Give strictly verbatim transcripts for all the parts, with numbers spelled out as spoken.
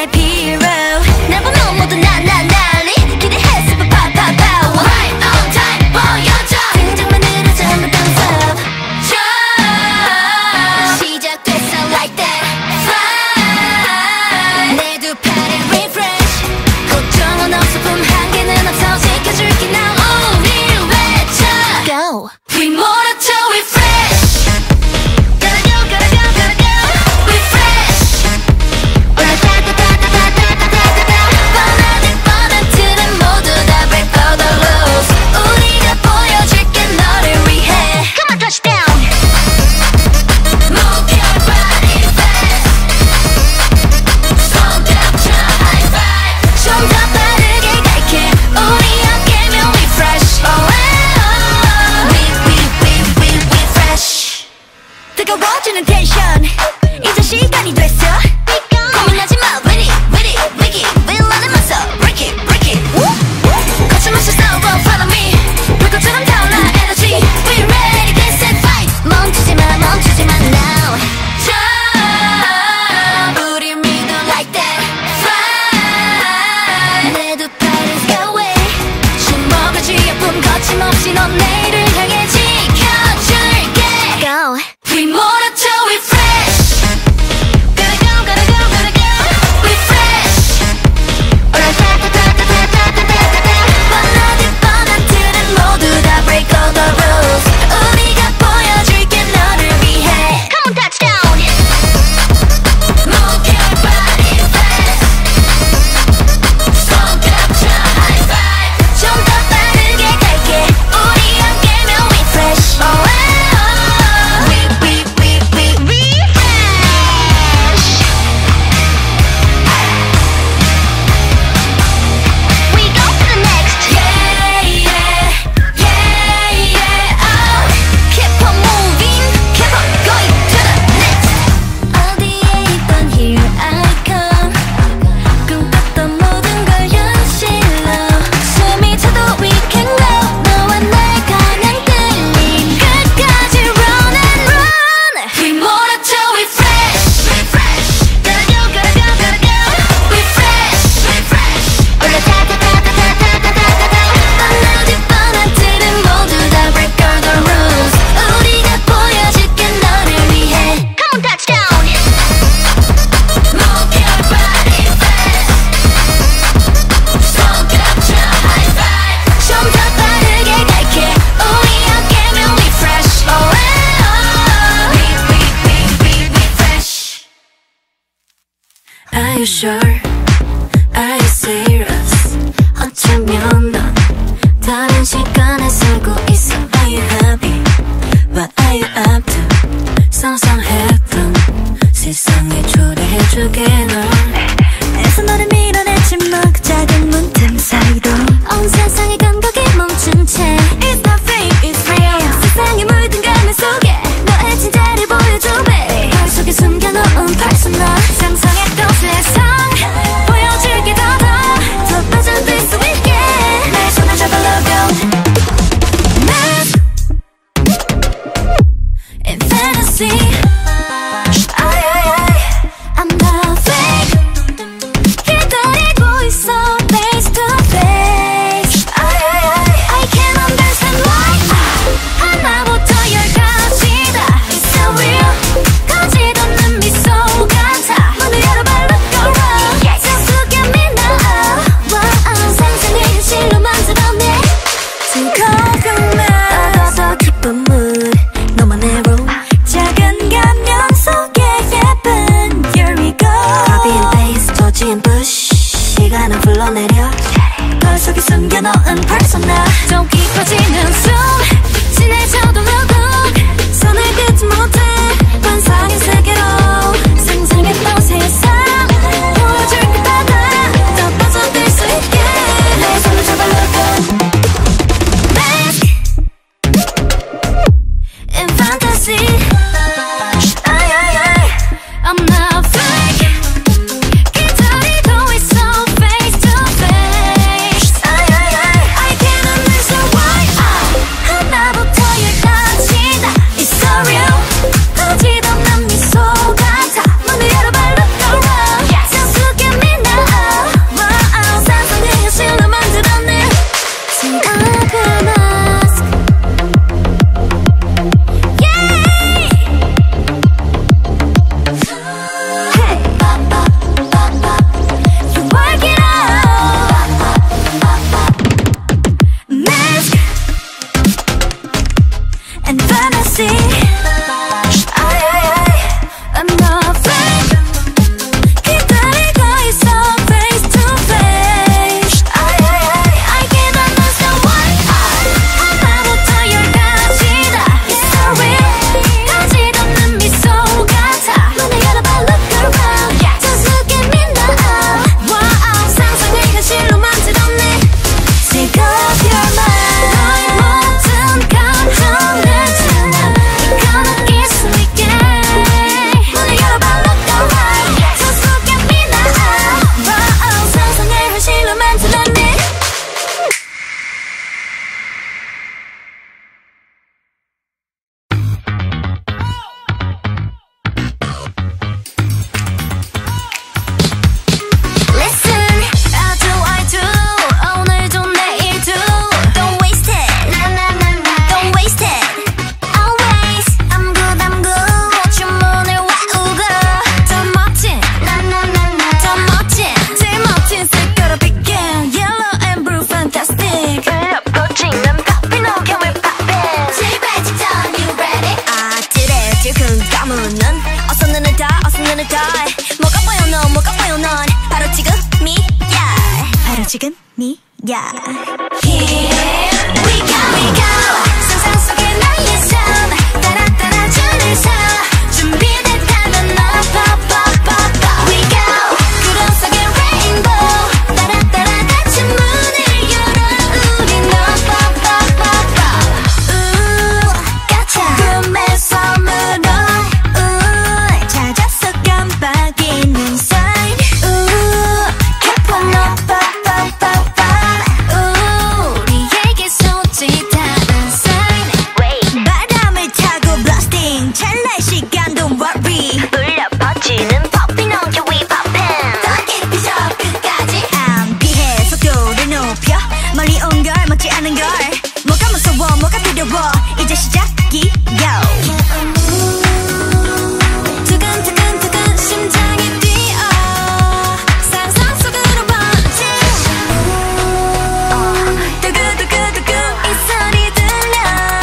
나의 hero 날 보면 모두 나나 난리 기대했어 파파파파 Right on time 보여줘 등장만으로 전부 thumbs up 시작됐어 like that Fly 내 두 팔에 refresh 걱정은 없어 품 한 개는 없어 지켜줄게 now 우리 외쳐 Go We 몰아쳐 we fresh Gotta go gotta go gotta go We fresh 올라타타타타타타타타타 뻔하든 뻔한 틀은 모두 다 break all the rules 우리가 보여줄게 너를 위해 Come on touchdown Move your body fast 손 겹쳐 high five 좀 더 빠르게 갈게 우리 함께면 we fresh oh, oh, oh. We we we we we fresh 뜨거워지는 텐션 이제 시간이 됐어 고민하지 마 with it with it with it 빌런의 맞서 break it break it 거침없이 싸워 follow me 불꽃처럼 타올라 energy we ready get set fight 멈추지 마 멈추지 마 now jump 우리 믿어 like that fly 내 두 팔을 away 숨어가지 아픔 거침없이 넌 내일을 향해 지켜줄게 Go We 몰아쳐 we fresh Gotta go gotta go gotta go We fresh 올라타타타타타타타타타 뻔하든 뻔한 틀은 모두 다 break all the rules 우리가 보여줄게 너를 위해 Come on touchdown Move your body fast 손 겹쳐 high five 좀 더 빠르게 갈게 우리 함께면 we fresh oh, oh, oh. We we we we we fresh We go to the next Yeah yeah yeah yeah oh Keep on moving keep on going to the next 어디에 있던 here I come 꿈꿨던 모든 걸 현실로 숨이 차도 we can go 너와 날 가는 끌림 끝까지 run and run We 몰아쳐 we fresh we fresh Gotta go gotta go gotta go We fresh we fresh 올라타타타타타타타타타 뻔하든 뻔한 틀은 모두 다 break all the rules 우리가 보여줄게 너를 위해 Come on touchdown Move your body fast 손 겹쳐 high five 좀 더 빠르게 갈게 우리 함께면 we fresh oh, oh, oh. We we we we we fresh Are you sure? Are you serious? 어쩌면 넌 다른 시간에 살고 있어 Are you happy? What are you up to? 상상했던 세상에 초대해주게 널 애써 너를 밀어냈지만 그 작은 문틈 사이로 온 세상의 감각이 멈춘 채 It's not fake, it's real 세상에 물든 가면 속에 너의 진짜를 보여줘 babe 발 속에 숨겨놓은 persona 상상했던 세상 보여줄게 더 더 더 빠져들 수 있게 내 손을 잡아 logo Mad in fantasy Ay, ay, ay. I'm not fake 기다리고 있어 face to face Ay, ay, ay. I can't understand why 하나부터 열까지 다 It's so real 거짓없는 미소 같아 문을 열어봐 look around 성숙해 me now wow, 상상을 현실로 만들어내 즐거운 날 더 기쁜 mood 너만의 room 작은 가면 속에 예쁜 Here we go Copy and paste 터진 push 시간은 흘러내려 걸 속에 숨겨놓은 persona 좀 깊어지는 숨 진해져도 look 손을 긋지 못해 환상의 세계로 상상했던 세상 보여줄게 더 더 빠져들 수 있게 내 손을 잡아 look Mask in fantasy Ay, ay, ay. I'm not fake 기다리고 있어 face to face Ay, ay, ay. I can't understand why 지금이야. Here we go, we go. 상상 속의 나의 삶 따라 따라 줄을 서 준비됐다면 너 pop pop pop pop. We go. 구름 속의 rainbow 따라 따라 같이 문을 열어 우리 너 pop pop pop pop. 우 가차 꿈의 섬으로 우 찾았어 깜빡이는 sign. 우 깊어 너 pop pop pop pop. 우리에게 손짓하는 sign. 바람을 타고 blasting 찰나의 시간 don't worry. 울려 퍼지는 popping on your we poppin'. 더 깊이 저 끝까지 암비해 속도를 높여 멀리 온 걸 먹지 않은 걸. 뭐가 무서워 뭐가 두려워 이제 시작이야. 두근두근두근 심장이 뛰어 상상 속으로 번지. 두구두구두구 이 소리 들려.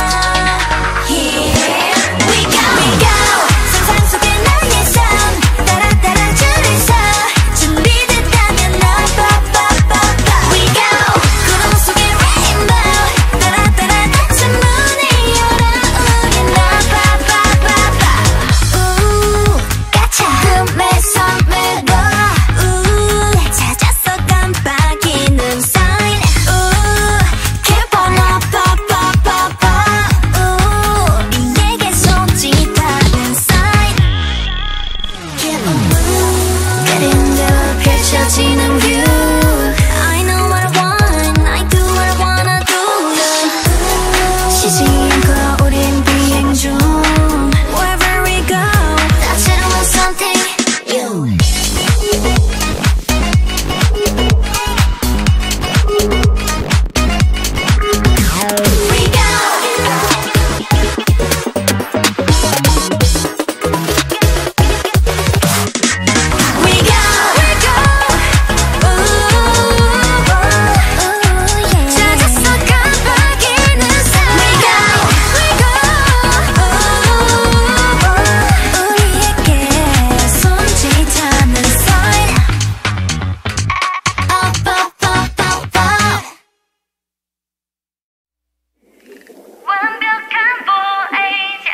Here we go, we go. 상상 속의 나의 삶 따라 따라 줄을 서 준비됐다면 너 pop pop pop pop. We go. 구름 속의 rainbow 따라 따라 같이 문을 열어 우리 너 pop pop pop pop. 우 가차 꿈의 섬으로 우 찾았어 깜빡이는 sign. 우 깊어 너 pop pop pop pop. 우리에게 손짓하는 sign. 그림대로 펼쳐지는 view. I know what I want, I do what I wanna do. 쉬지 않고 우린 비행 중. Wherever we go, 다채로운 선택. You. We go. We go, we go. Ooh, yeah. 찾았어 깜빡이는 sign. We go, we go. Ooh, 우리에게 손짓하는 sign. Up, up, up, up, up. 완벽한 보혜자.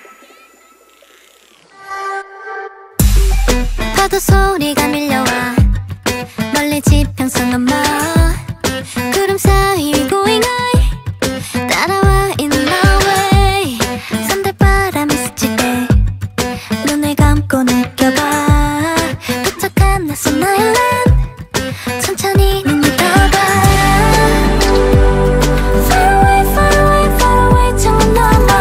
파도 소리가 밀려와 멀리 지평선 넘어 구름 사이 going high 따라와 in my way. 산들바람이 스칠 때 눈을 감고 느껴봐 도착한 낯선 아일랜드 천천히 눈을 떠봐. Far away, far away, far away 창문 너머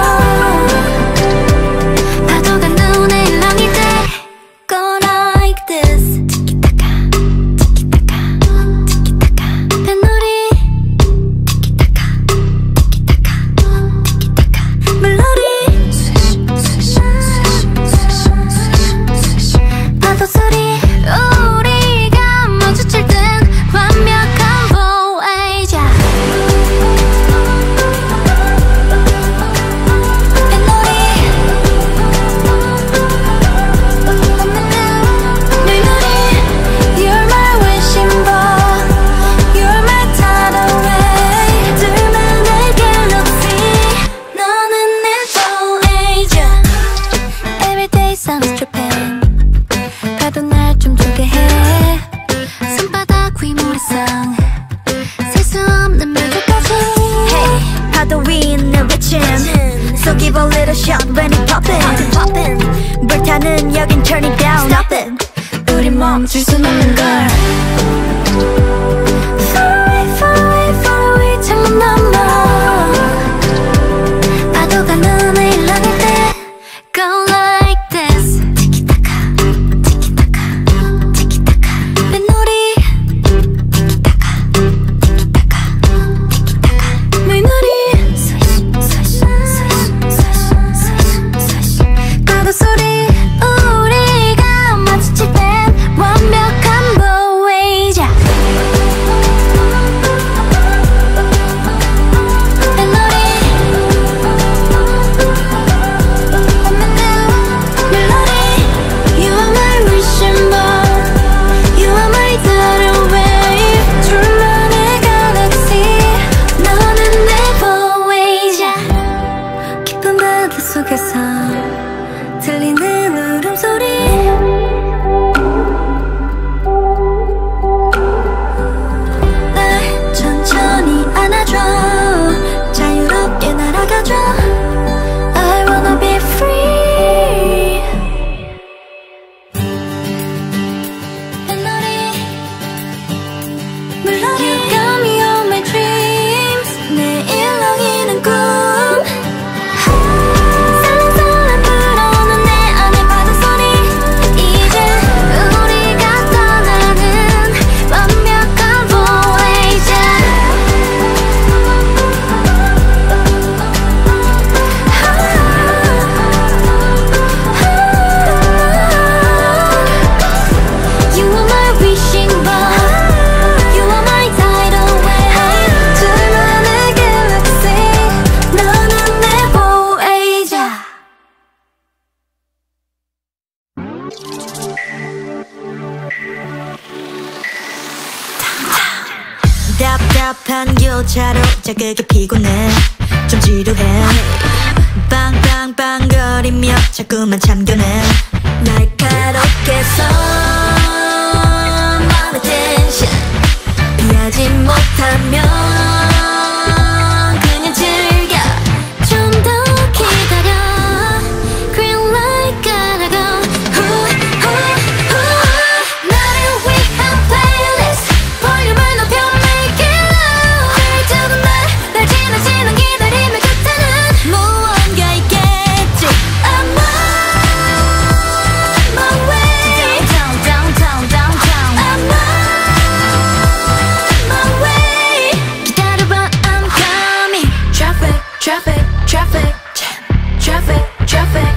파도가 눈에 일렁일 때 Go like this. 티키타카 티키타카 티키타카 뱃놀이 티키타카 티키타카 티키타카 물놀이 스위시 스위시 스위시 스위시 파도 소리 우리가 마주칠 땐 완벽한 보혜자. 뱃놀이 물놀이 You're my wishing ball, You're my tidal wave. 둘만의 galaxy 너는 내 보혜자. Everyday sun's dripping 파도 날 춤추게 해 손바닥 위 모래성 셀 수 없는 멸도까지. Hey 파도 위 있는 외침 So give a little shot when it poppin'. 불타는 여긴 turn it down. Stop it. 우리 멈출 순 없는 걸. Far away, far away, far away 창문 너머 파도가 눈에 일렁일 때 Go like this. 티키타카 티키타카 티키타카 뱃놀이 티키타카 티키타카 티키타카 물놀이 스위시 스위시 스위시 스위시 스위시 파도 소리 우리가 마주칠 땐 완벽한 보혜자. 복잡한 교차로 자극이 피곤해 좀 지루해 빵빵빵거리며 자꾸만 참견해 날카롭게 선만의 텐션 피하지 못하면 그냥 즐겨 좀 더 기다려 Green light gotta go Ooh, ooh, ooh. 나를 위한 playlist 볼륨을 높여 make it loud 두근 날 날 지나치는 기다림의 끝에는 무언가 있겠지 I'm on my way Down, down, down, down, down I'm on my way 기다려봐 I'm coming Traffic, traffic, traffic Traffic, traffic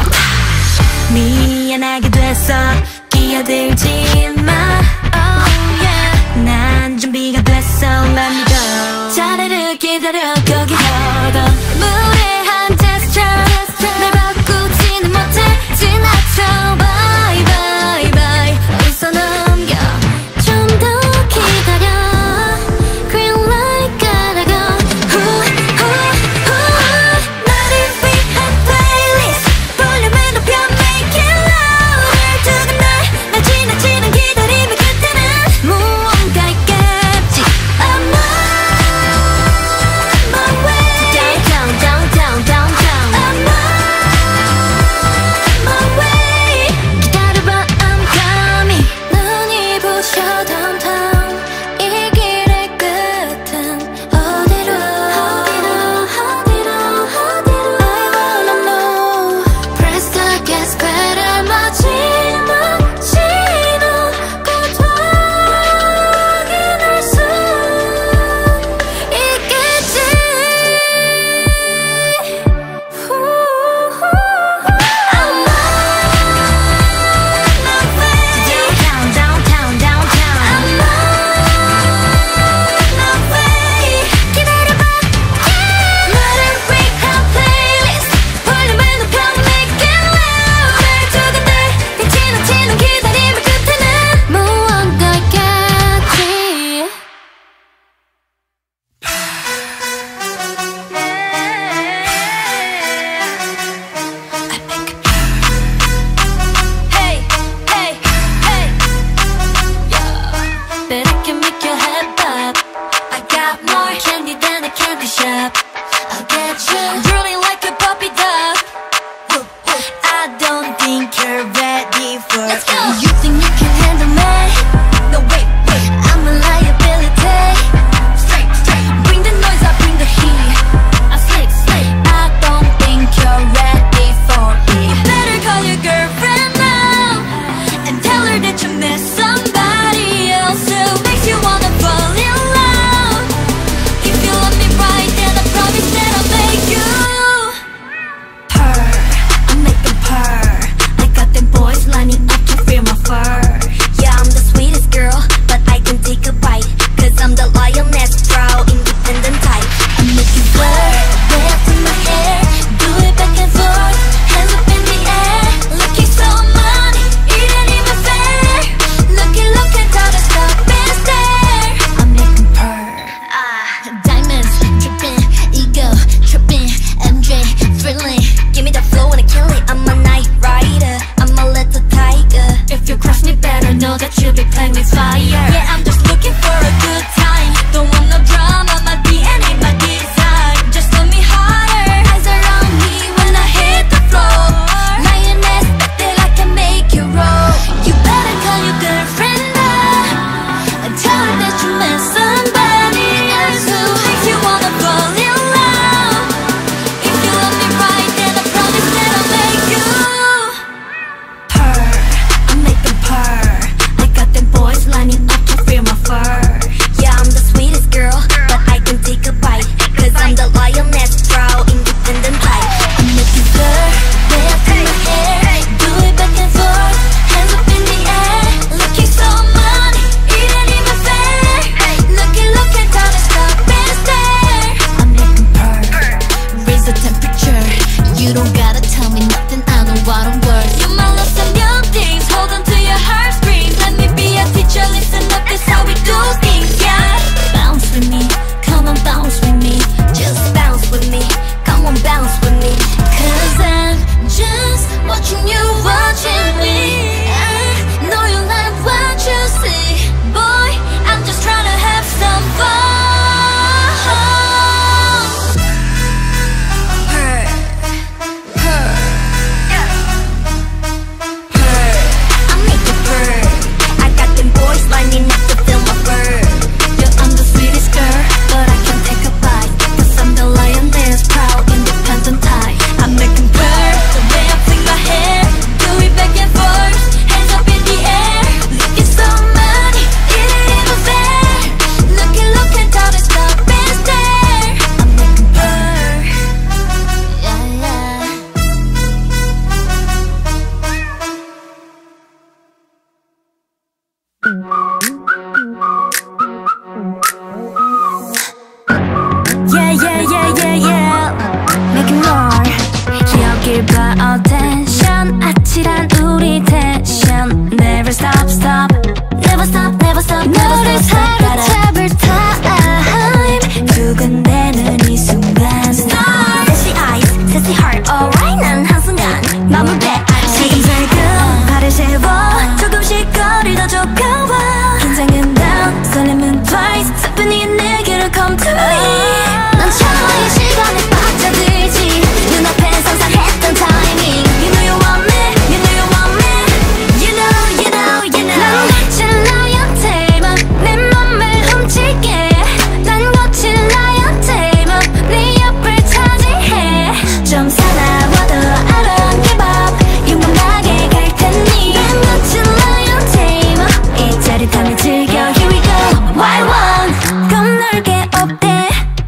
미안하게 됐어 끼어들지 마 Oh yeah 난 준비가 됐어 Let me go 자리를 기다려 거기 hold on 무례한 gesture 날 바꾸지는 못해 지나쳐 Bye bye bye 웃어 넘겨 좀 더 기다려 Green light gotta go Ooh, ooh, ooh. 나를 위한 playlist 볼륨을 높여 make it louder 두근 날 날 지나치는 기다림의 끝에는 무언가 있겠지 I'm on my way Down, down, down, down, down I'm on my way 기다려봐 I'm coming 눈이 부셔 downtown 이 길의 끝은 어디로 어디로 어디로 어디로 I wanna know Press the gas pedal 마지막 신호 곧 확인할 수 있겠지 I'm on my way Downtown, downtown, downtown I'm on my way 기다려봐 나를 위한 playlist 볼륨을 높여 make it louder 두근 날 날 지나치는 기다림의 끝에는 무언가 있겠지 Hey, hey, hey But I can make your head pop I got more candy than a candy shop I'll get you drooling like a puppy dog I don't think you're ready for Let's go! You think you can handle me? No wait, wait I'm a liability Straight, straight Bring the noise, I bring the heat I slick, slick I don't think you're ready for it You better call your girlfriend now And tell her that you miss somebody else who makes you wanna fall in love If you love me right then I promise that I'll make you Purr, I'm making purr I got them boys lining up to feel my fur Yeah, I'm the sweetest girl, but I can take a bite Cause I'm the lioness, proud, independent type I make you blur, dance in my hair Do it back and forth, hands up in the air Looking so money, it ain't even fair Looking, looking, try to stop and stare I'm making purr Ah, diamonds, dripping, ego, tripping, M J, thrilling Give me the flow and I kill it, I'm a night rider I'm a little tiger If you cross me better know that you'll be playing with fire Yeah, I'm just looking for a good time Don't want no drama, my D N A, my design Just let me harder Eyes around me when I hit the floor Lioness, that I can make you roll You better call your girlfriend up And tell her that you miss somebody else who makes you wanna fall in love If you love me right then I promise that I'll make you Purr, I'm making purr I got them boys lining up to Never stop, never stop, never 너를 stop. 사로잡을 time 두근대는 이 순간 Sexy eyes, sexy heart, alright. 난 한순간 맘을 빼앗지. 살금 발을 세워 조금씩 거리 더 좁혀와 긴장은 down 설렘은 twice 슬픈이 내게로 come to me 넌 처음에 시간에 빠져들지 눈앞에 상상했던 타이밍 You know you want me, you know you want me You know, you know, you know 난 거친 나의 테마 내 맘을 훔칠게 난 거친 나의 테마 네 옆을 차지해 좀 사나워도 I don't give up 용감하게 갈 테니 난 거친 나의 테마 이 짜릿함을 즐겨 Here we go Wild one 겁 넓게 없대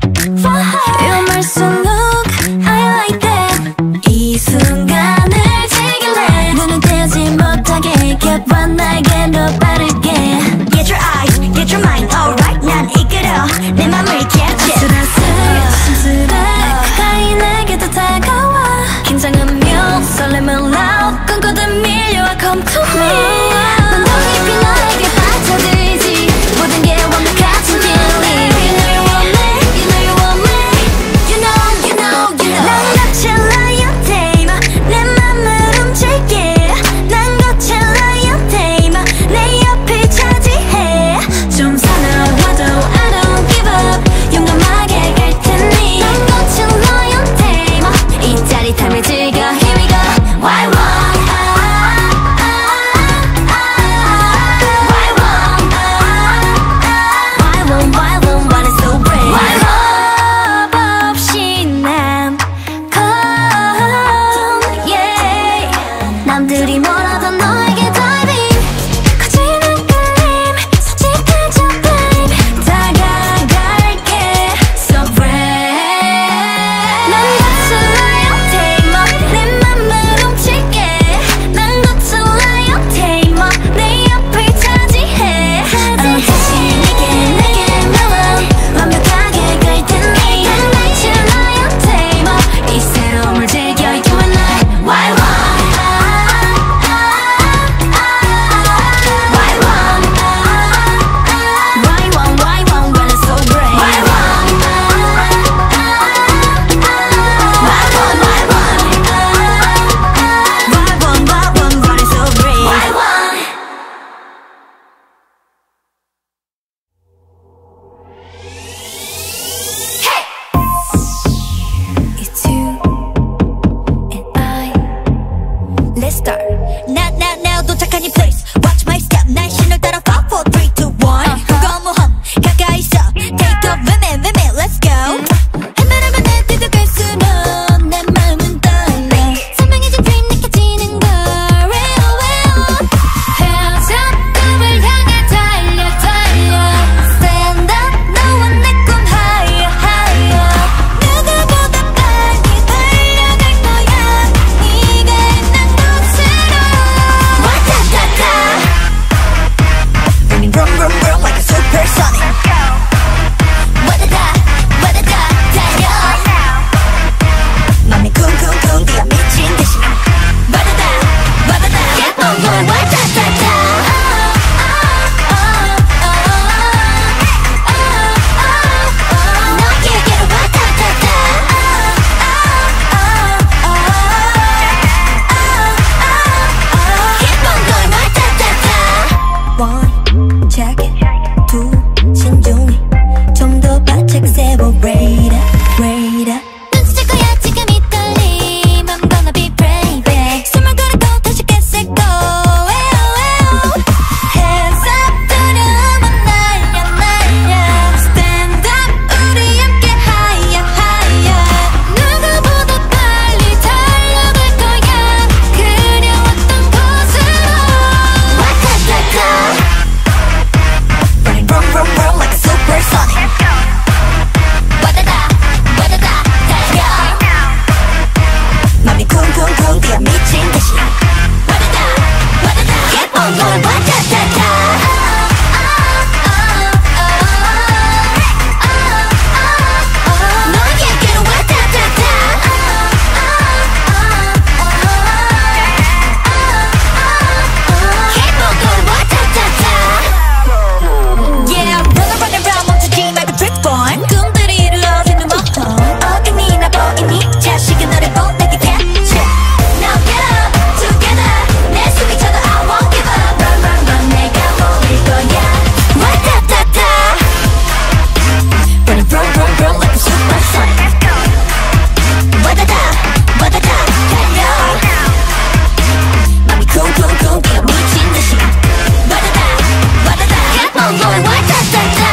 on going 와타타타.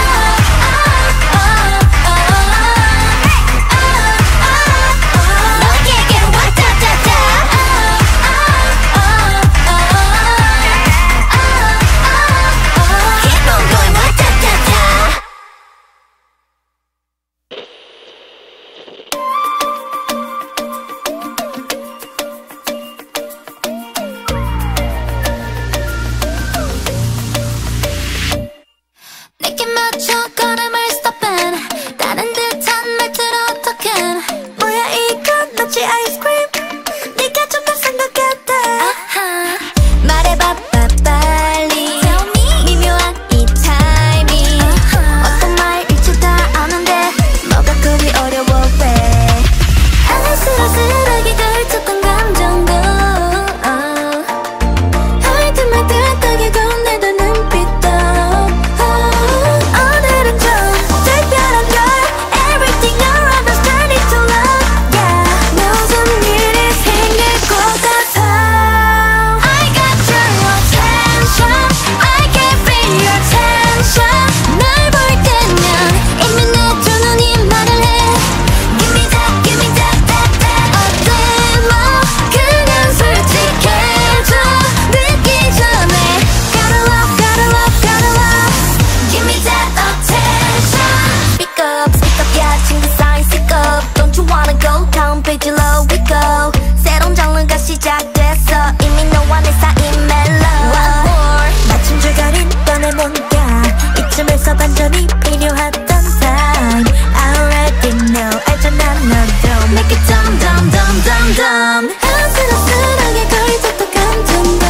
내게 맞춰 걸음을 stoppin'. 다른 듯한 말투로 talkin'. 뭐야 이건 마치 아이스크림. 네가 조금 생각했다. 아하. 말해봐 빨리. Tell me. 미묘한 이 타이밍. uh-huh. 어떤 말일지 다 아는데 뭐가 그리 어려워 왜. 아슬아슬하게 걸쳤던 감정도 헐들말들 따게 건네던 눈빛도 오늘은 좀 특별한 걸. Everything around us turning to love. Yeah, 무슨 일이 생길 것 같아. I got your attention. I can feel your tension. 널 볼 때면 이미 내 두 눈이 말을 해. Give me that, give me that, that, that. 어때 뭐 그냥 솔직해져. 늦기 전에 Gotta love, gotta love, gotta love. Give me that attention. Speak up, speak up, yeah, 친구 사인 speak up. Don't you wanna go down, page low we go. 새로운 장르가 시작됐어. 이미 너와 내 사이 멜로. One more. 맞춤 줄거린 뻔해 뭔가. 이쯤에서 반전이 필요했던 time. I already know. 알잖아 너도. Make it dumb, dumb, dumb, dumb, dumb. 아슬아슬하게 걸쳤던 감정도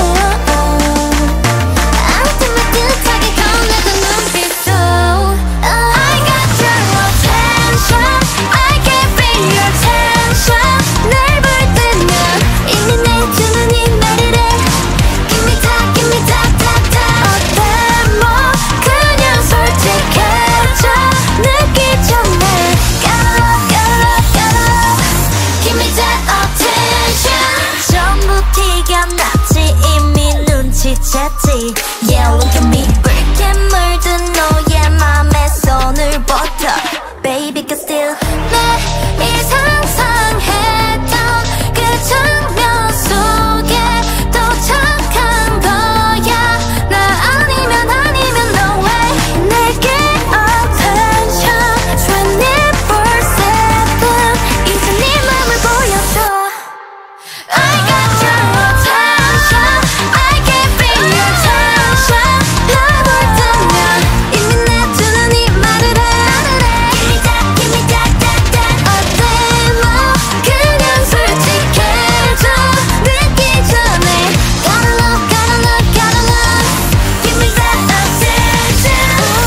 아무튼 듯하게 건네던 눈빛도 I got your attention. I can feel your tension. 날 볼 때면 이미 내 두 눈이 말을 해. Give me that, give me that, that, that. 어때 뭐 그냥 솔직해져. 늦기 전에 Gotta love, gotta love, gotta love. Give me that attention. 전부 티가 났지 이미 눈치챘지. Yeah, look at me. 붉게 물든 너의 맘에 손을 뻗어. Baby, can still 매일 상상했던 그 장면 속에 도착한 거야. 나 아니면 아니면 no way. 내게 attention twenty-four seven. 이제 네 맘을 보여줘. I got your attention. I can feel your tension. 널 볼 때면 이미 내 두 눈이 말을 해. Give me that, give me that, that, that. 어때 뭐 그냥 솔직해져. 늦기 전에 Gotta love, gotta love, gotta love. Give me that attention.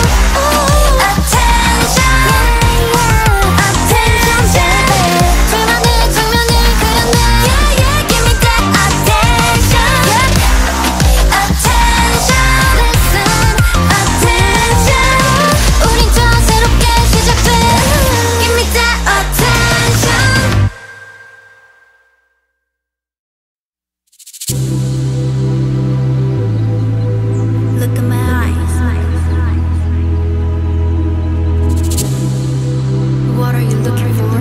Attention. Attention. 불만의 장면을 그렸네. Yeah, yeah. Give me that attention. Attention. Listen. Attention. 우린 또 새롭게 시작돼. Give me that attention. Look at my eyes. What are you looking for?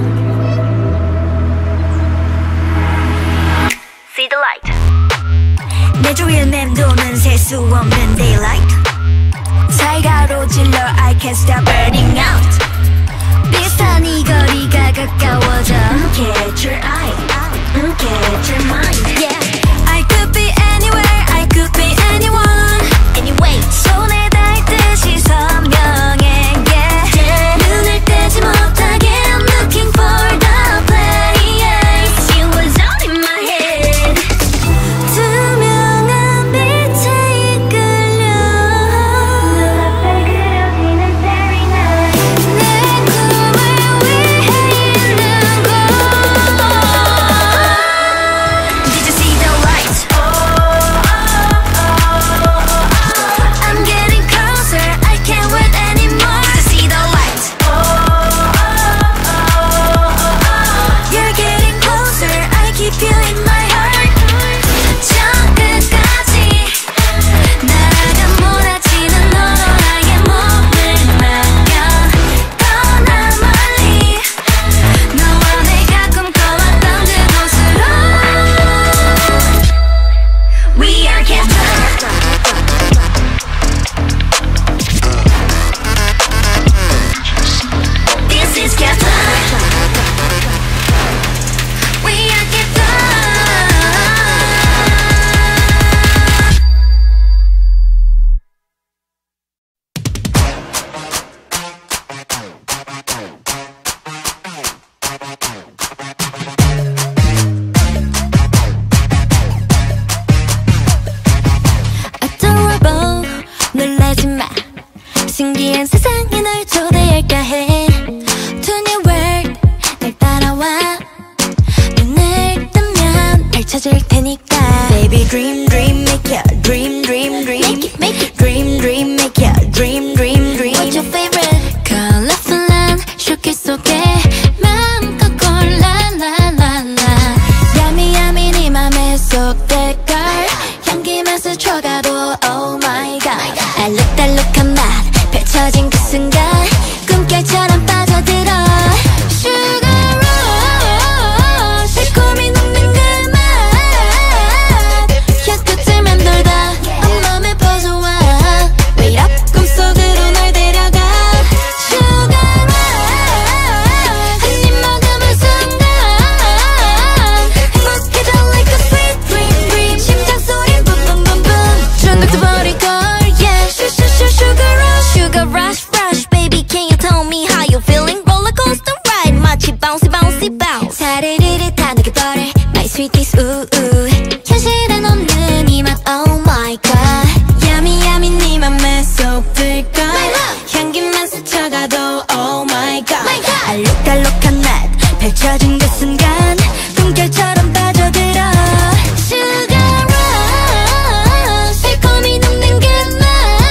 See the light. 내 주위를 맴도는 셀 수 없는 daylight. 살가로 질러 I can't stop burning out. 비슷한 이 거리가 가까워져. Catch your eye. Catch your mind. Yeah. I could be anywhere. I could be anyone. Anyway. 손에 닿을 듯이 선명해. Yeah. 눈을 떼지 못하게 I'm looking for the place. She was all in my head. 투명한 빛에 이끌려. 눈앞에 그려지는 starry night. 내 꿈을 위해 있는 곳. Did you see 다른 세상에 널 초대할까 해. To new world 날 따라와. 눈을 뜨면 펼쳐질 테니까. Baby dream dream make ya dream dream dream Make it make it dream dream make ya dream dream dream. What's your favorite? Colorful한 쇼케 속에 마음껏 골라 라라라. Yummy yummy 네 맘에 쏙될걸. 향기만 스쳐가도 oh my god. 알록달록한 맛 펼쳐진 그 순간 꿈결처럼 빠져들어. Sugar rush 달콤히 녹는 그 맛. 혀끝을 맴돌다 온몸에 퍼져와. Wait up 꿈속으로 널 데려가. Sugar rush 한 입 먹으면 순간 행복해져 like a sweet dream dream. 심장 소린 boom boom boom boom. 중독돼 버릴걸 yeah. Sugar rush Sugar rush rush baby can you tell me how you feeling? Roller coaster ride 마치 bouncy bouncy bounce. 사르르르 다 느껴버려 my sweeties ooh ooh. 현실엔 없는 이 맛 oh my god. Yummy yummy 네 맘에 쏙 들걸. 향기만 스쳐가도 oh my god. 알록달록한 맛 펼쳐진 그 순간 꿈결처럼 빠져들어. Sugar rush 달콤히 녹는 그 맛.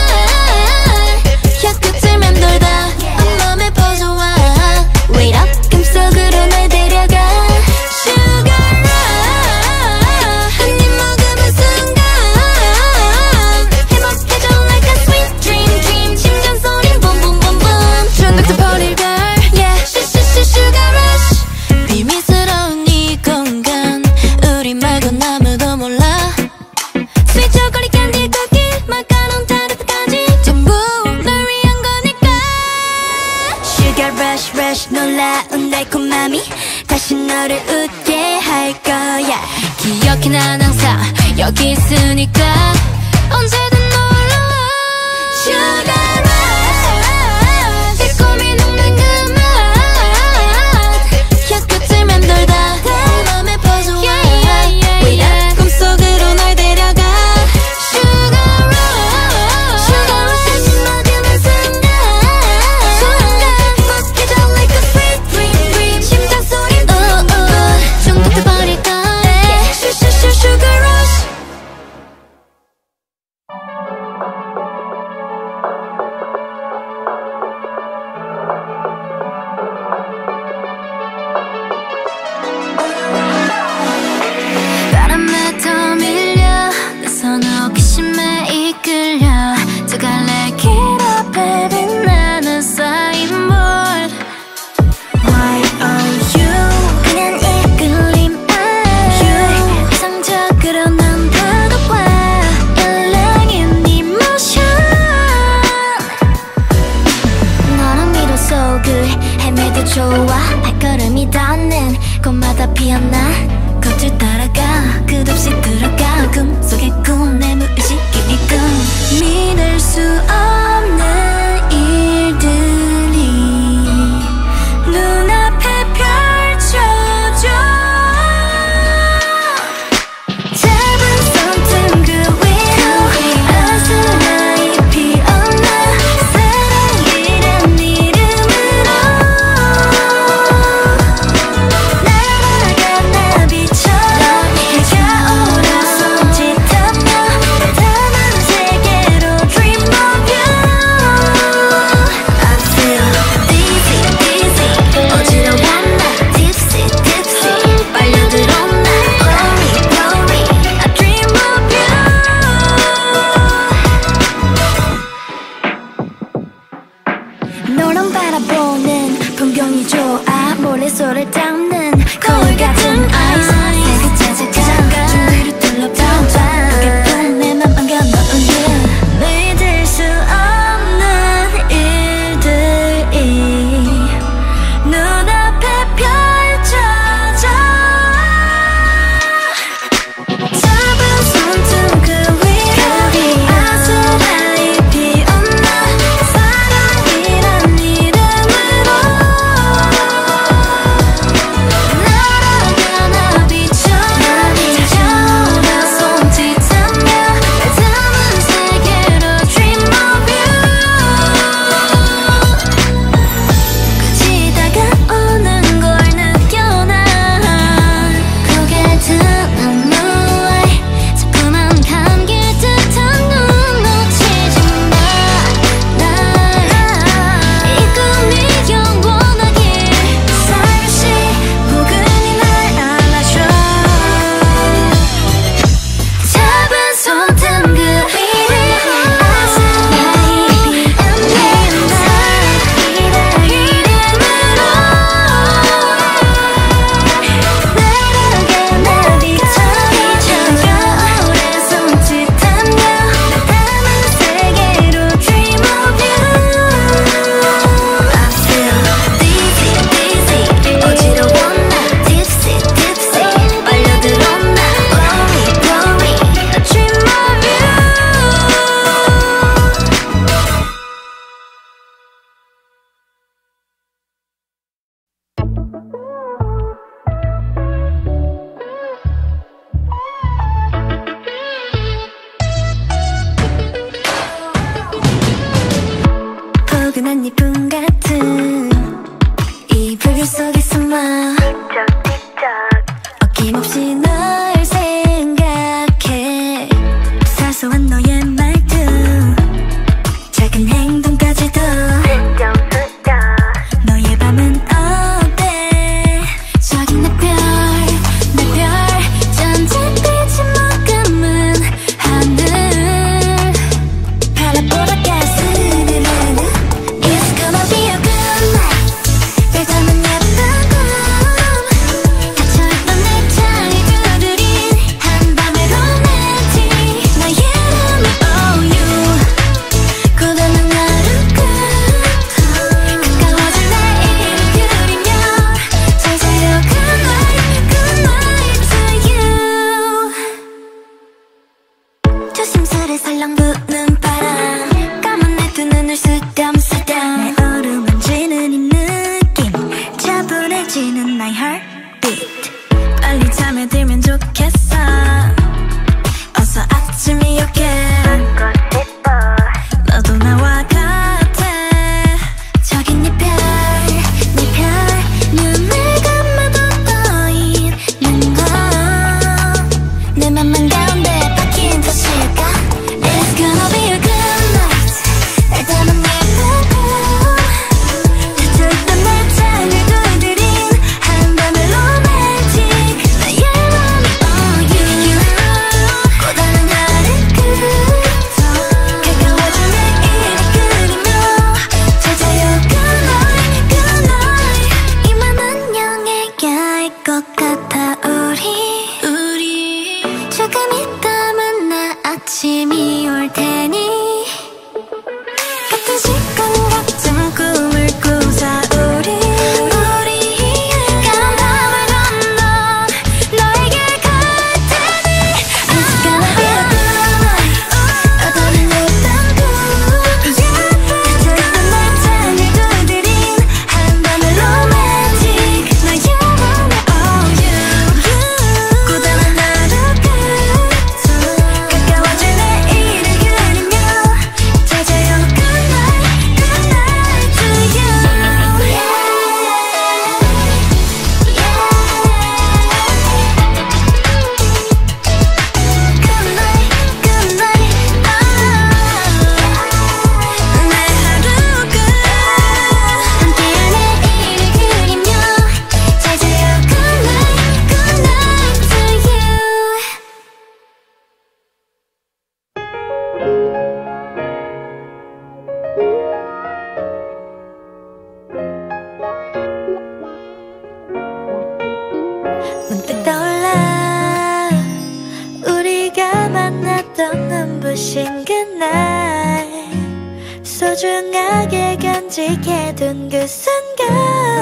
혀끝을 맴돌다 온몸에 퍼져와. Wait up 꿈속으로 날 데려가. Sugar rush 한 입 먹으면 순간 행복해져 like a sweet dream dream. 심장 소린 boom boom boom boom. 중독돼 버릴걸 yeah. Sugar rush 비밀스러운 이 공간 우리 말고 아무도 몰라. 스윗 초콜릿 캔디 쿠키 마카롱 타르트까지 전부 널 위한 거니까. Sugar rush rush 놀라운 달콤함이 다시 너를 웃게 할 거야. 기억해 난 항상 여기 있으니까 언제든 놀러와. Sugar rush 달콤히 녹는 그 맛. 혀끝을 맴돌다 온몸에 퍼져와. Wait up 꿈속으로 널 데려가. Sugar rush Sugar rush 한 입 먹으면 순간 순간 행복해져 like a sweet dream dream. 심장 소린 ooh ooh. 중독돼 버릴걸 Sugar rush. 바람에 더 밀려 내 손 호기심에 이끌려. 두 갈래 길 앞에 빛나는 사인보드. Why are you 그냥 이끌림 you. 이상적으로 난 다가와 일렁인 emotion. 너랑 미뤄 so good 헤매도 좋아. 발걸음이 닿는 곳마다 피어나. 겉을 따라가 끝없이 들어가 꿈속의 꿈 내 무의식의 이꿈. 믿을 수 없는 일들이 눈앞에 펼쳐져. 작은 손등 그 위로 아스라이 피어나. 사랑이란 이름으로 날아가 나비처럼 해가 오려 손짓하며 다만 세계로 dream of you. I feel dizzy dizzy 어지러워 나 tipsy tipsy 빨려들어 나 glory glory I dream of you. 너랑 바라보는 풍경이 좋아. 모래소를 닦는 거울 같은 eyes. 내가 찾아가 주위를 둘러봐봐. 그게 내 맘 안겨놓은 you. 믿을 수 없는 일들이 눈앞에 펼쳐져. 작은 손등 그 위로 아스라이 피어나. 사랑이란 이름으로 날아가 날 소중하게 간직해둔 그 순간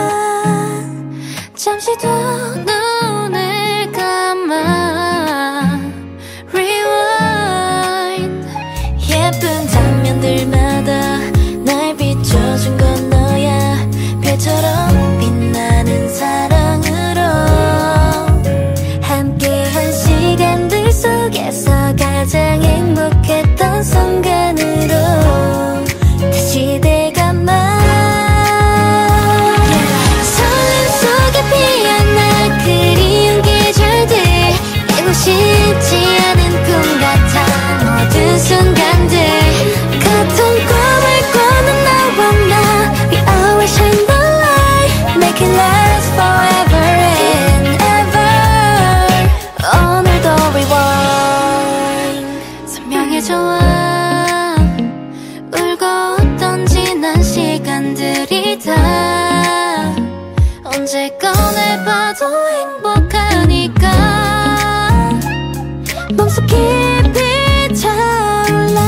잠시도 눈을 감아 Rewind 예쁜 장면들마다 날 비춰준 건 너야 별처럼 빛나는 사랑으로 함께한 시간들 속에서 가장 행복했던 순간으로 다시 되감아 설렘 속에 피어나 그리운 계절들 깨고 싶지 않은 꿈 같아 모든 순간들 같은 꿈을 꾸는 나와 나 We always shine the light Make it last forever and ever 오늘도 rewind 선명해져와 울고 웃던 지난 시간들이 다 언제 꺼내봐도 행복하니까 맘속 깊이 차올라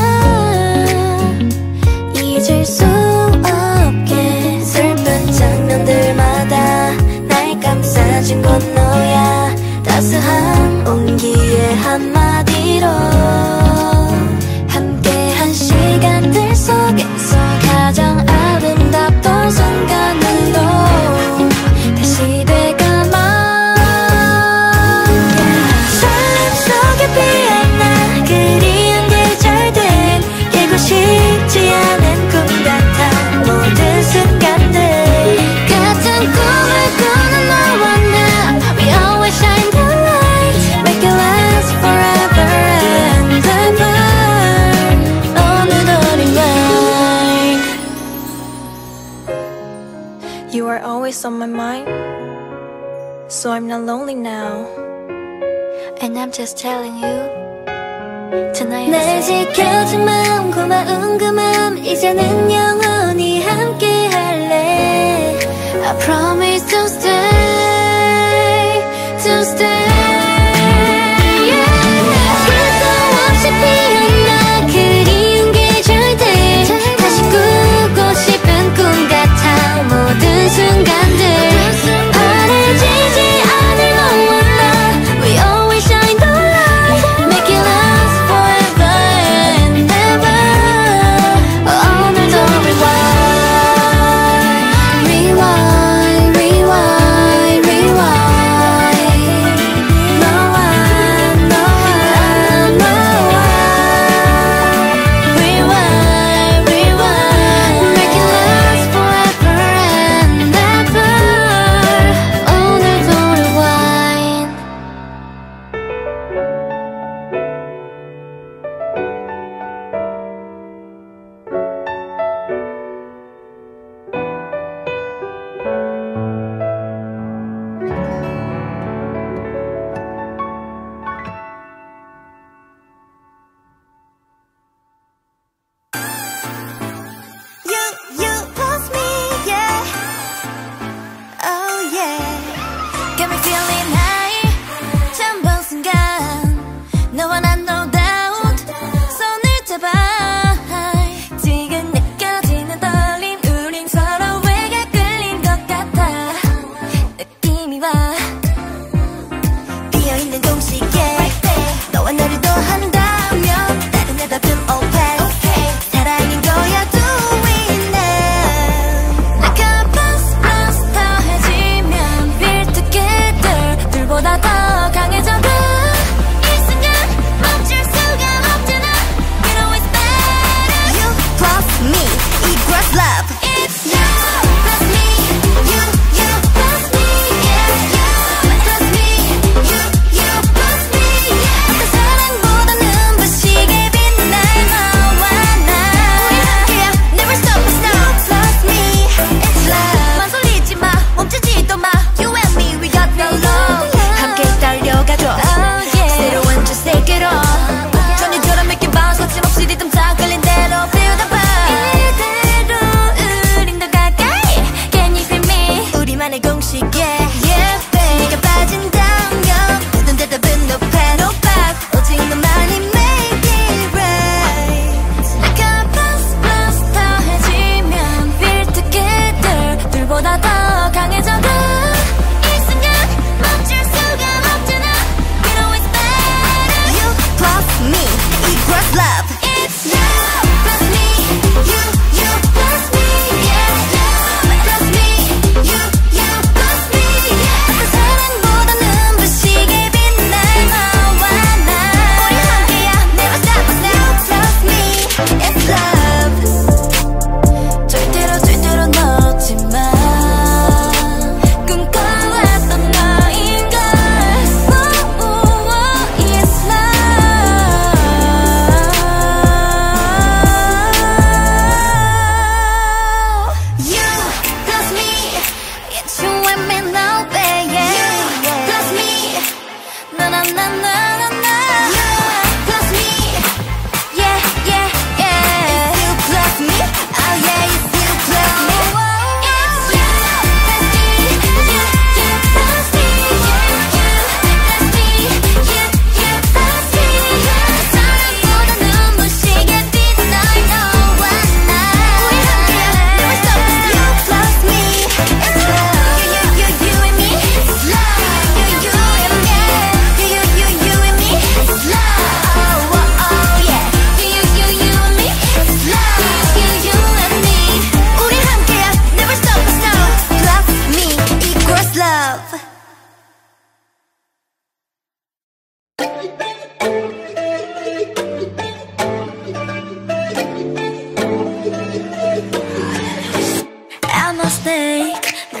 잊을 수 없게 슬픈 장면들마다 날 감싸준 건 너야 따스한 온기의 한마디로 함께한 시간들 속에서 가장 아름답던 순간으로 다시 되감아 설렘 속에 피어나 그리운 계절들 깨고 싶지 않은 꿈 같아 모든 순간들 같은 꿈을 꾸는 너와 나 We always shine the light Make it last forever and ever 오늘도 rewind You are always on my mind So I'm not lonely now And I'm just telling you Tonight 날 지켜준 마음 고마운 그 마음 이제는 영원히 함께 할래 I promise to stay To stay yeah. 끝도 없이 피어나 그리운 계절들 다시 꾸고 싶은 꿈 같아 모든 순간들 바래지지 않을 너와 나 We always shine the light Make it last forever and ever 오늘도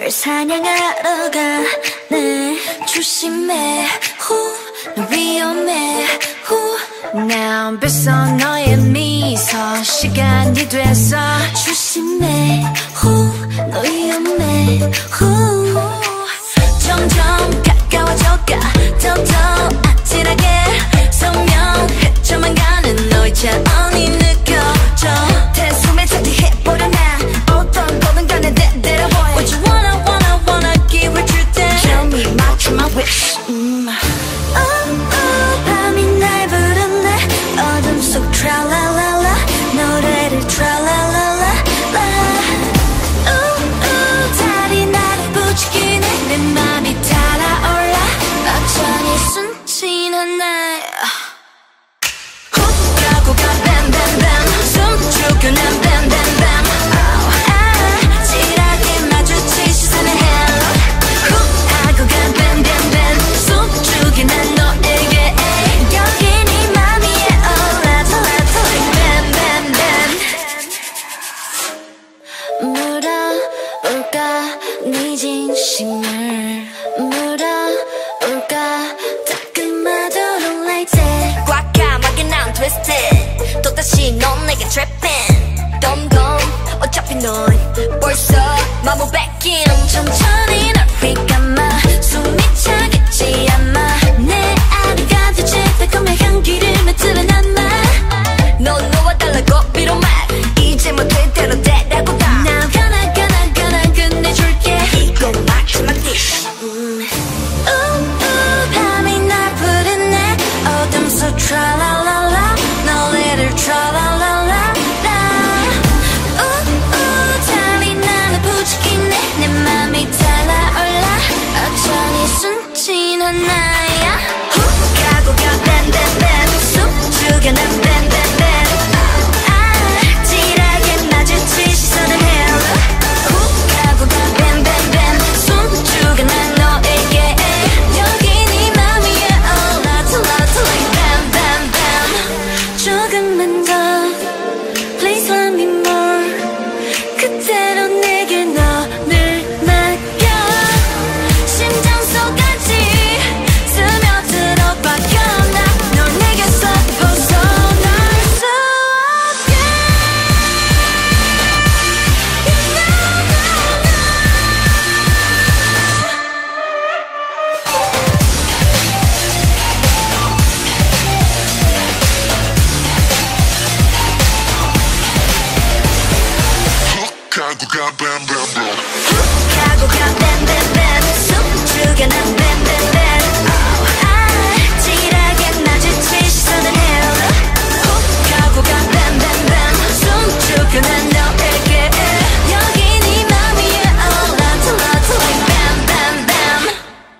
널 사냥하러 가네. 조심해 후, 너 위험해 후. 난 뱃서 너의 미소 시간이 돼서 조심해 후, 너 위험해 후. 점점 가까워져가 더더 아찔하게 선명해져만 가는 너의 차원이 느껴져. 태숨에 차지해보려 난 어떤 거든 간에 대대로 보여. What you wanna wanna wanna give it to them. Tell me match my wish. 음. 어, 어, 밤이 날 부르네. 어둠 속 트랄랄랄라 노래를 트랄랄랄라. 우우 달이 나를 부추기네. 내 맘이 달아올라 어쩌니 순진한 날. 훅 가고 가 뱀뱀뱀 숨죽여 난 뱀뱀뱀. 찌라게 마주친 시선의 헬로. 훅 하고 가 뱀뱀뱀 숨죽여 난 너에게. 여기 네 맘 위에 올라타 라타 like 뱀뱀뱀. 물어볼까 네 진심을 물어볼까 따끔하도록 like that. 과감하게 난 twisted 또다시 넌 내게 trapping. 덤덤 어차피 넌 벌써 마법 뺏긴. 천천히 널 휘감아 숨이 차겠지 아마. 내 안에 가득지 달콤한 향기를 맡으려 남아. 넌 너와 달라고 비록 말 이제 못된 대로 되라고 다. Now gonna gonna gonna 끝내줄게. 이거 마지막 dish. 음. 우우 밤이 날 부르네. 어둠 속 트랄랄랄라 노래를 트랄랄랄라. 우우 달이 나를 부추기네. 내 맘이 달아올라 어쩌니 순진한 나야. 훅 가고 가 뱀뱀뱀 숨죽여 난 뱀뱀뱀. 찌라게 마주친 시선은 헬로. 훅 가고 가 뱀뱀뱀 숨죽여 난 너에게. 여기 네 맘 위에 올라타 라타 like 뱀뱀뱀. 조금만 더 please let me more. 그대로 내게 너를 맡겨. 심장 속까지 스며들어 박혀나. 널 내게서 벗어날 수 없게. You know, know, know. 가고 가 뱀뱀뱀 훅 가고 가 뱀뱀뱀 숨죽여 난 뱀뱀뱀. 찌라게 마주친 시선은 헬로. 훅 가고 가 뱀뱀뱀 숨죽여 난 너에게. 여기 네 맘 위에 올라타 라타 like 뱀뱀뱀.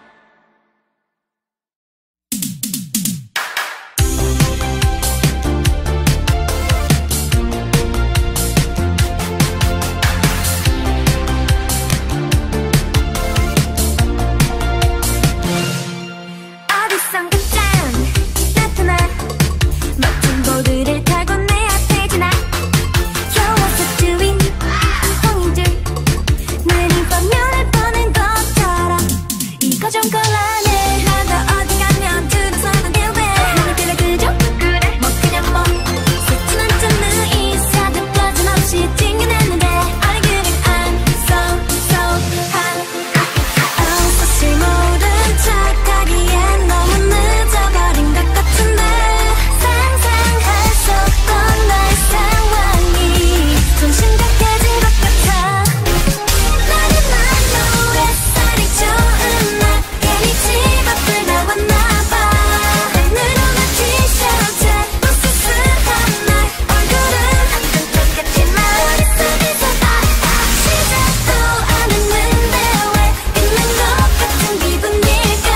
어디선가 짠 나타나. 멋진 보드를 타고 내 앞에 지나. You're what you're doing 홍인줄 느린 화면을 보는 것처럼 이거 좀 곤란해. 나도 어디 가면 들어서는 돼 왜. 눈을 뜨려 그저 그래 뭐 그냥 뭐 스치는 듯 의사도 빠짐없이 튕겨냈는데 얼굴은 I'm so so hot. Oh, 사실 모른 척하기엔 너무 늦어버린 것 같은데. 상상할 수 없던 나의 상황이 좀 심각해진 것 같아. 나른한 노랫소리 좋은 날 괜히 집 앞을 나왔나봐. 눈으로는 티셔츠 부스스한 날 얼굴은 항상 똑같지만 머릿속에서 시작도 안 했는데 왜 있는 것 같은 기분일까.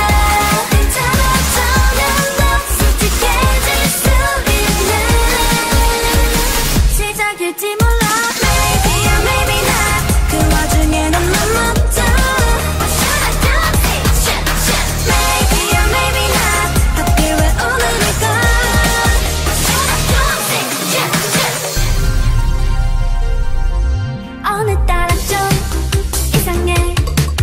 잡아주면 더 솔직해질 수 있는 시작일지 몰라. Maybe or maybe not. 그 와중에 넌 맘먹죠. What should I do? Shit, shit. Maybe or maybe not. 하필 왜 오늘일까. What should I do? Shit, shit. 오늘따라 좀 이상해.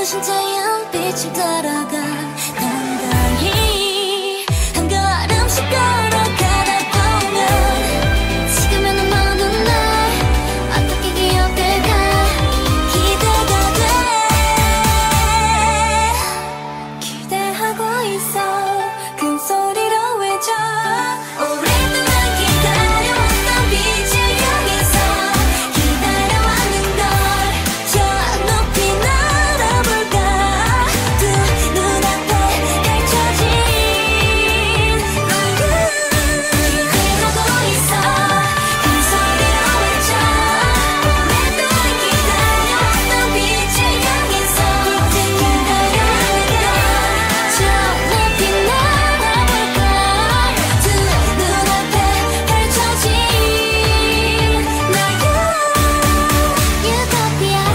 부신 태양빛이 돌아가 당당히 한 걸음씩 걸어가다 보면 지금의 난 모든 날 어떻게 기억될까 기대가 돼 기대하고 있어 큰 소리로 외쳐 오랫동안 기다려왔던 빛을 향해서 기다려왔는 걸 저 높이 날아볼까 두 눈앞에 펼쳐진 너를 기대하고 있어 큰 소리로 외쳐 오랫동안 기다려왔던 빛을 향해서 기다려왔는 걸 저 높이 날아볼까 두 눈앞에 펼쳐진 나의 유토피아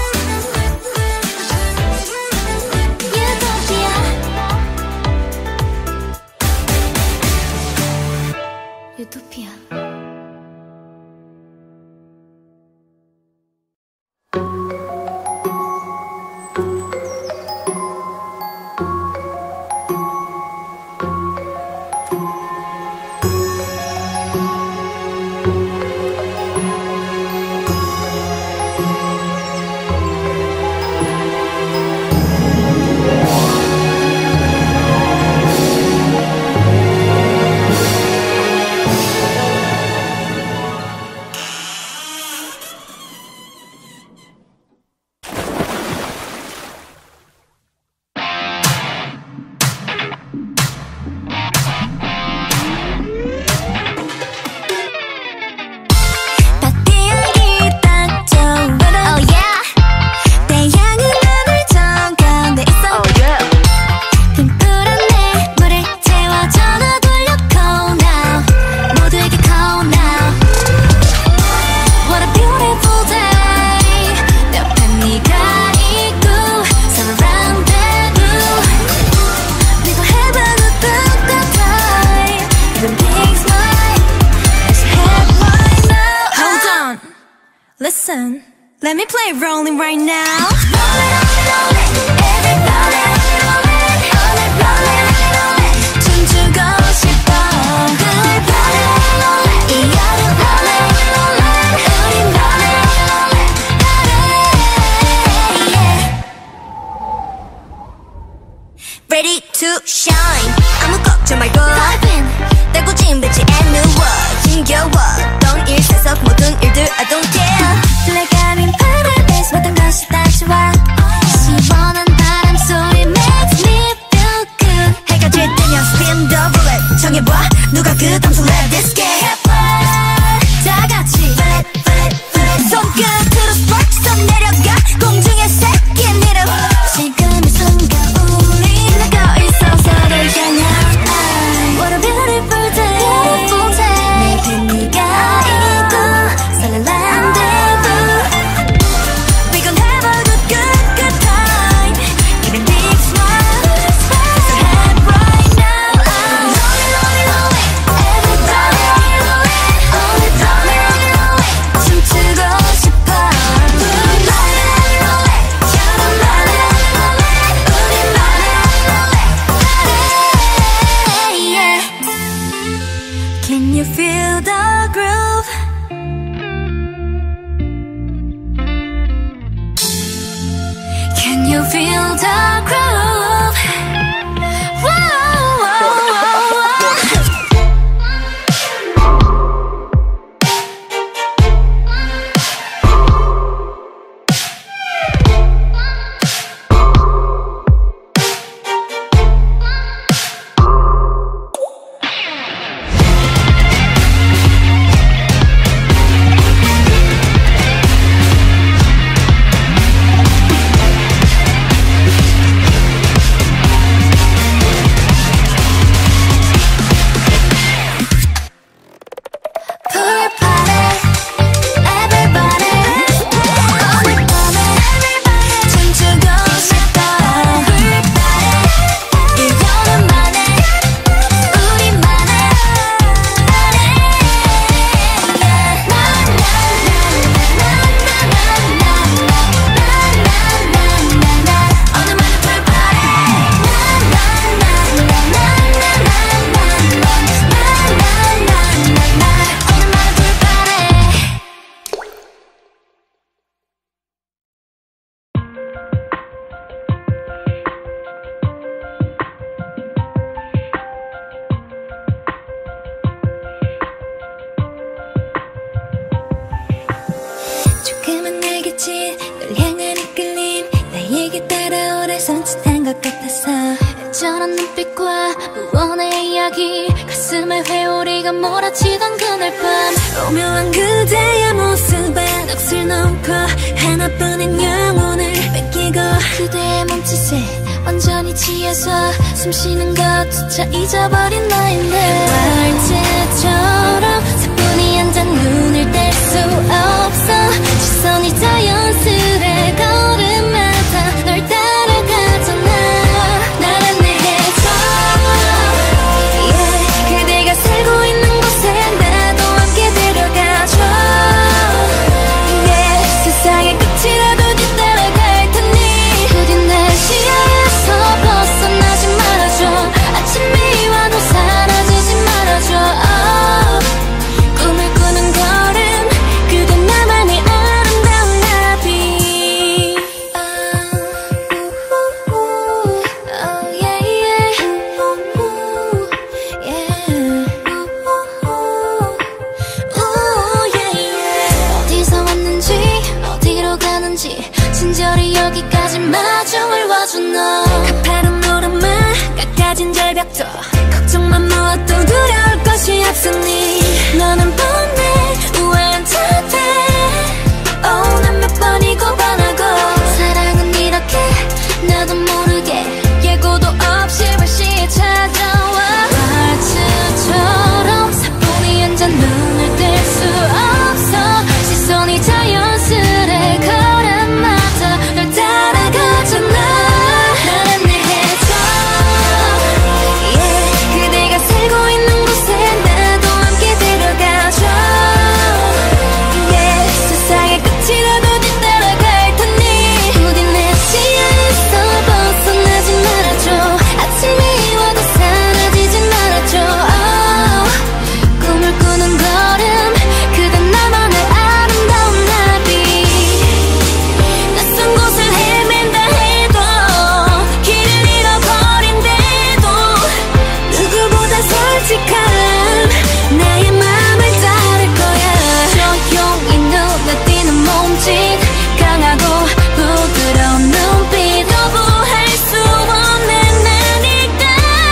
유토피아 유토피아 밭이야기 딱 좋아 Oh yeah 태양은 하늘 정가운데 있어 pin푸른 내 물을 채워 전화 돌려 call now 모두에게 call now What a beautiful day 내 옆에 네가 있고 서로 rendezvous 네가 해봐도 똑같아 Even big smile Let's head right now Hold on Listen Let me play rolling right now Roll it, roll it, everybody roll it, roll it, roll it, roll it 춤추고 싶어 Roll it, roll it, roll it 이 여름 roll it, roll it 우린 roll it, roll it roll it yeah. Ready to shine 아무 걱정 말고 Dive in 달구진 빛에 누워 힘겨웠던 일 세상 모든 일들 I don't care 블랙감인 paradise 모든 것이 다 좋아 시원한 조금은 알겠지 널 향한 이끌림 나에게 따라오라 손짓한 것 같아서 저런 눈빛과 무언의 이야기 가슴에 회오리가 몰아치던 그날 밤 오묘한 그대의 모습에 넋을 놓고 하나뿐인 영혼을 뺏기고 그대의 몸짓에 완전히 취해서 숨쉬는 것조차 잊어버린 나인데 말재처럼 사뿐히 한 잔 눈을 뗄 수 없어 시선이 자연스레 걸음마다 널 따라가잖아 날 안내해줘 yeah. 그대가 살고 있는 곳에 나도 함께 데려가줘 yeah. 세상의 끝이라도 뒤따라갈 테니 부디 내 시야에서 벗어나지 말아줘 아침이 와도 사라지지 말아줘 oh. 꿈을 꾸는 걸음 그대 나만의 아름다운 나비 oh, oh yeah yeah ooh, yeah Ooh, yeah, yeah. 어디서 왔는지 어디로 가는지 친절히 여기까지 마중을 와준 너 가파른 노름만 깎아진 절벽도 걱정만 모아도 두려울 것이 없으니 너는 뻔해 우아한 탓에 oh, 난 몇 번이고 반하고 사랑은 이렇게 나도 모르게 예고도 없이 벌시 찾아와 마주처럼 사뿐히 한 잔 눈을 뗄 수 없어 시선이 자연스레 걸음마다 널 따라가잖아 날 안내해줘 yeah. 그대가 살고 있는 곳에 나도 함께 데려가줘 yeah. 세상의 끝이라도 뒤따라갈 테니 부디 내 시야에서 벗어나지 말아줘 아침이 와도 사라지지 말아줘 oh. 꿈을 꾸는 걸음 그댄 나만의 아름다운 나비 낯선 곳을 헤맨다 해도 길을 잃어버린대도 누구보다 솔직한 나의 마음을 따를 거야 조용히 눈에 띄는 몸짓 강하고 부드러운 눈빛 거부할 수 없는 나니까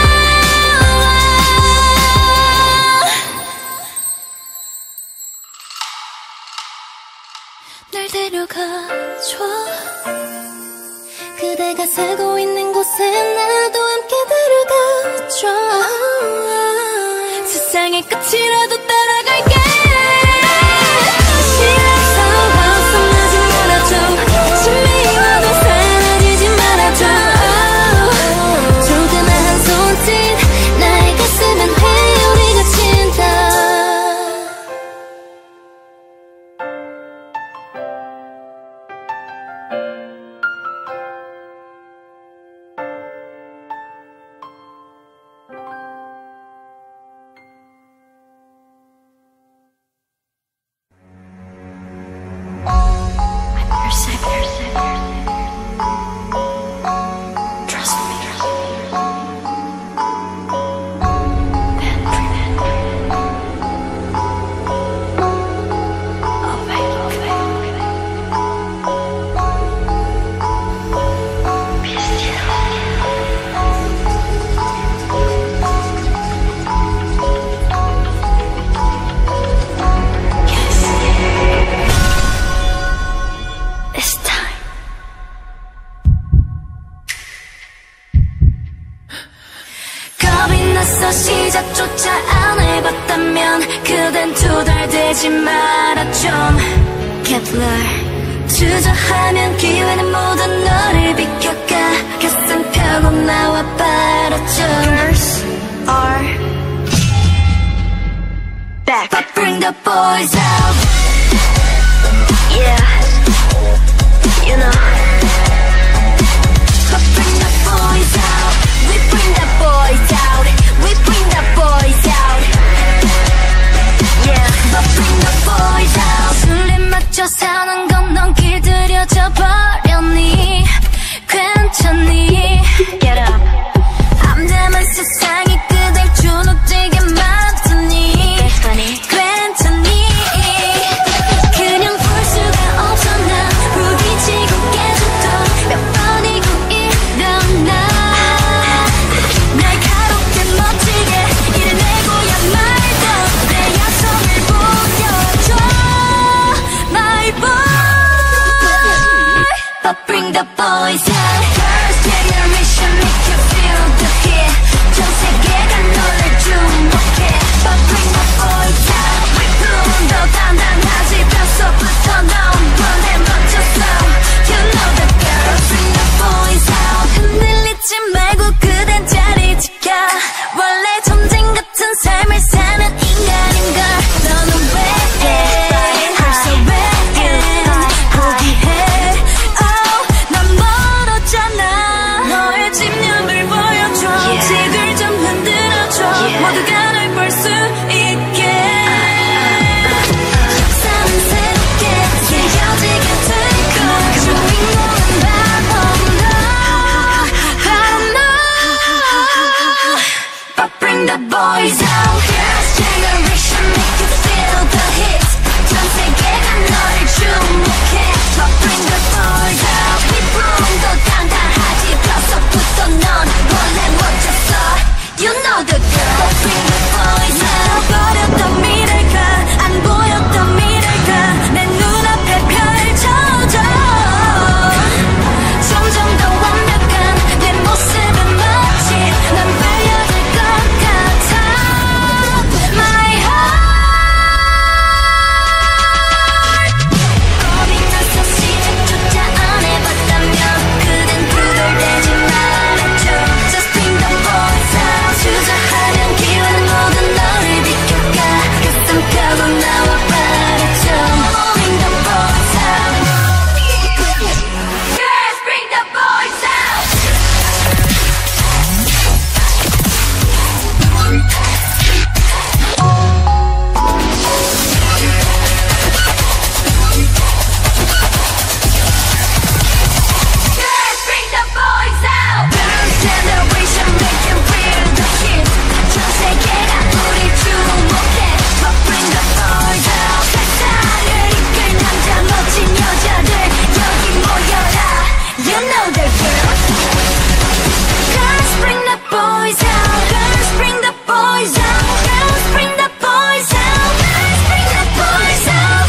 날 데려가줘 그대가 살고 있는 곳에 나도 함께 데려가줘 세상의 끝이라도 따라갈게 시야에서 벗어나지 말아줘 아침이 와도 사라지지 말아줘 조그마한 손짓 나의 가슴엔 회오리가 친다 It's time. 겁이 나서 시작조차 안 해봤다면 그댄 투덜대지 마라 좀 Kepler 주저하면 기회는 모두 너를 비켜가 가슴 펴고 나와 바라죠 Girls are back But bring the boys out Yeah You know But bring the boys out We bring the boys out We bring the boys out Yeah But bring the boys out 술에 맞춰 사는 건 넌 길들여져 버렸니 괜찮니 Get up 암담한 세상이 그댈 주눅들게 만드니 괜찮니 그냥 볼 수가 없어 but bring the boys out. First generation make you feel the heat. 전 세계가 너를 주목해, but bring the boys out. 위풍 더 단단하지 뼛속부터 넌 원해 멈췄어. You know the girl, bring the boys out. 흔들리지 말고 그댄 자리 지켜. 원래 전쟁 같은 삶을 사는 인간인걸. 너는 왜 벌써 왜 포기해? Oh, 난 멀었잖아. 너의 집념을 보여줘. 지글 좀 흔들어줘. 모두가 널 볼 수 있게. 역사는 새롭게 새겨지게 될 거야. 주인공은 바로 너, 바로 너. But bring the boys out. First generation make you feel the heat. 전 세계가 너를 주목해, but bring the boys out. 위풍도 단단하지 뼛속부터 넌 원래 멋졌어. You know the girl, but bring the boys out. 버렸던 미래가 안 보였던 미래가 내 눈앞에 펼쳐져. 점점 더 완벽한 내 모습은 마치 난 빨려들 것 같아. My heart. 겁이 나서 시작조차 안 해봤다면 그댄 그걸 대지 말아줘. Just bring the boys out. 주저하는 기회는 모두 너를 비켜가. 그 썸타고 나와 말해줘. Bring the boys out. Girls, bring the boys out. Girls, bring the boys out. First generation make you feel the heat. 전 세계가 우리 주목해, but bring the boys out. 세상을 이끌 남자 멋진 여자들 여기 모여라. You know the girl. Girls, bring the boys out. Girls, bring the boys out. Girls, bring the boys out. Girls, bring the boys out.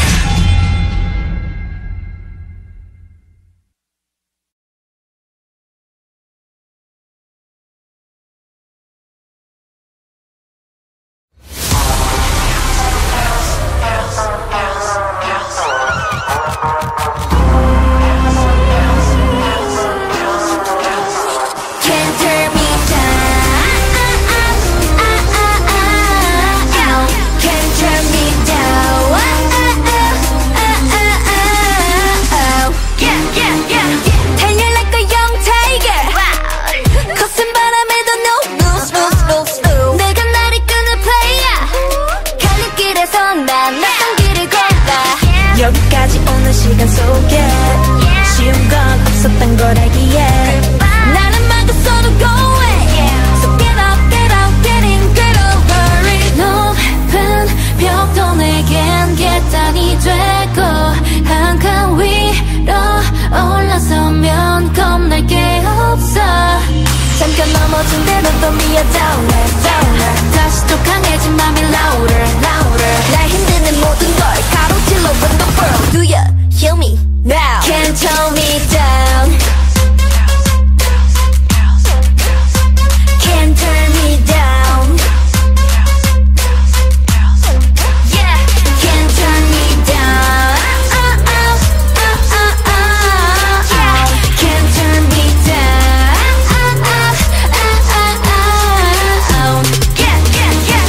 Can't turn me down. Can't turn me down. Yeah, yeah, yeah. 달려 like a young tiger. 거센 바람에도 no lose, lose, lose, lose. 내가 날 이끄는 player. 갈림길에서 난 낯선 길을 걸어. 여기까지 오는 시간 속에 쉬운 건 없었던 걸 알기에 나는 막았어도 go away. So get up, get out, get in, get over it. 높은 벽도 내겐 계단이 되고 한 칸 위로 올라서면 겁날 게 없어. 잠깐 넘어진 대로 또 미어 downer, downer. 다시 또 강해진 맘이 louder, louder. 날 힘드는 모든 걸 가로질러 when the world. Do you hear me now? Can't tell me down. Can't turn me down. Yeah, can't turn me down. Can't turn me down. Yeah, yeah, yeah.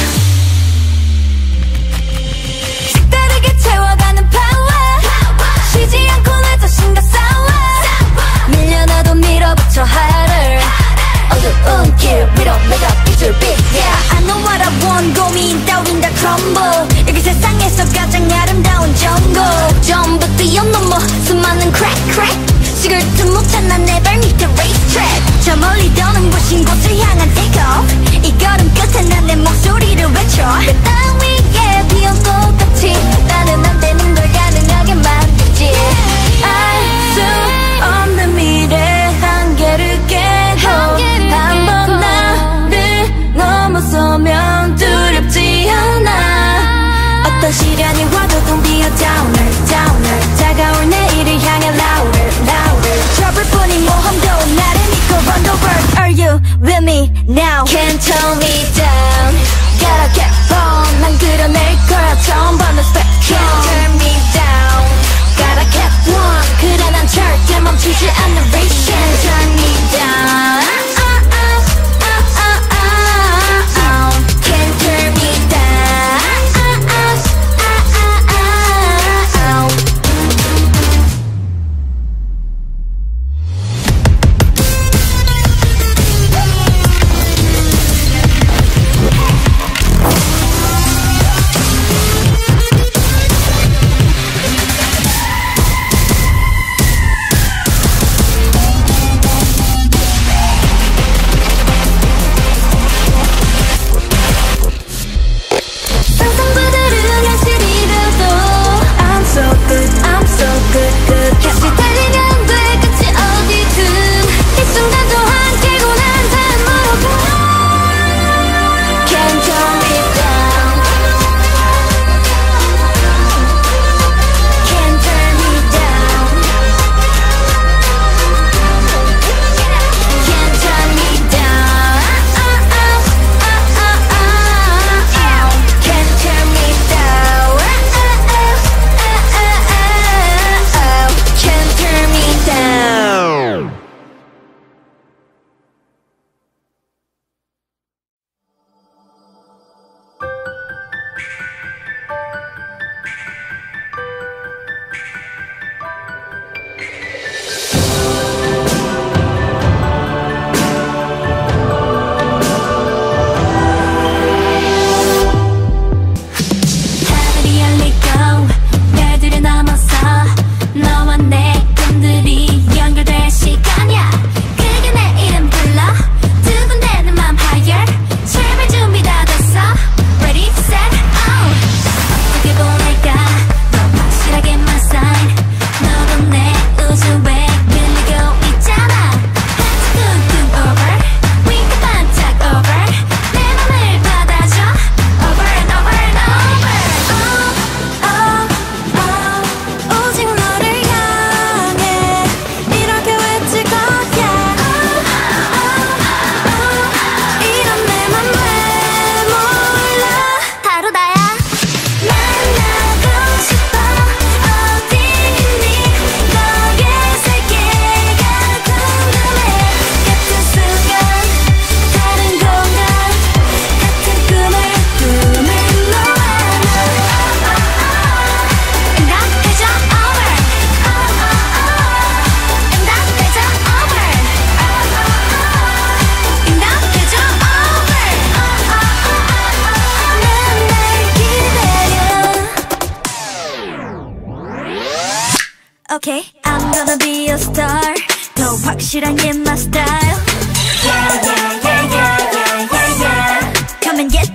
색다르게 채워가는 power. 쉬지 않고 내 자신과 싸워. 밀려나도 밀어붙여 harder. 어두운 길 위로 내가 빛을 빛. Yeah, I know what I want. 고민 따윈 다 crumble. 여기 세상에서 가장 아름다운 정글. 전부 뛰어넘어 수많은 crack crack. 식을 틈 못한 난 내 발밑에 racetrack. 저 멀리 떠는 부신 곳을 향한 take off. 이 걸음 끝에 난 내 목소리를 외쳐. 그 땅 위에 피어온 꽃같이 나는 안 되는 걸 가능하게 만들지. 알 수 없는 미래 한계를 깨고 한번 나를 넘어서면 두렵지 않아. 어떤 시련이 와도 don't be a downer, downer. 다가올 내일을 향해 louder, louder. Okay, I'm gonna be a star. 더 확실한 게 my style. Yeah, yeah, yeah, yeah, yeah, yeah, yeah. Come and get